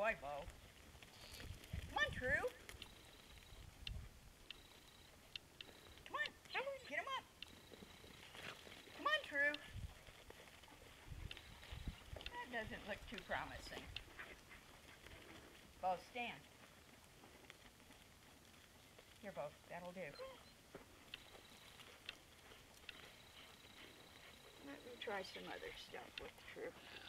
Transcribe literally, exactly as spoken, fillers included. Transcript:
boy, Bo. Come on, True. Come on, get him up. Come on, True. That doesn't look too promising. Bo, stand. Here, Bo, that'll do. Let me try some other stuff with True.